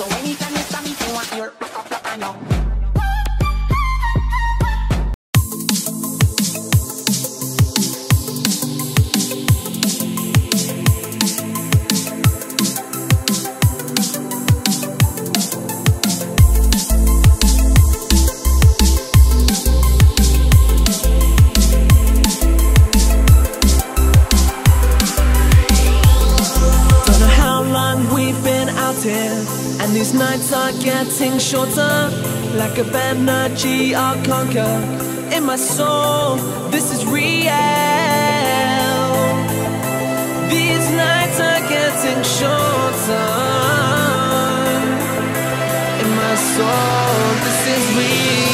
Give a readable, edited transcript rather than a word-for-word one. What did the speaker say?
anytime you stop me, you want your rock up, I know. And these nights are getting shorter, like a energy I'll conquer. In my soul, this is real. These nights are getting shorter. In my soul, this is real.